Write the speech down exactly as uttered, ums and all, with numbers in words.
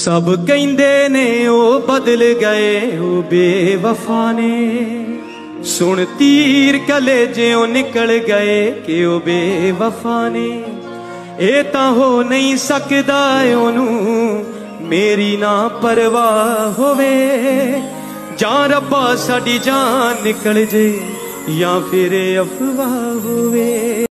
सब कहंदे ने ओ बदल गए ओ बेवफा ने, सुन तीर कलेजेओ निकल गए कि ओ बेवफा ने। ए तां हो नहीं सकदा ओनू मेरी ना परवाह होवे, जां रब्बा साडी जान निकल जे या फिर अफवाह होवे।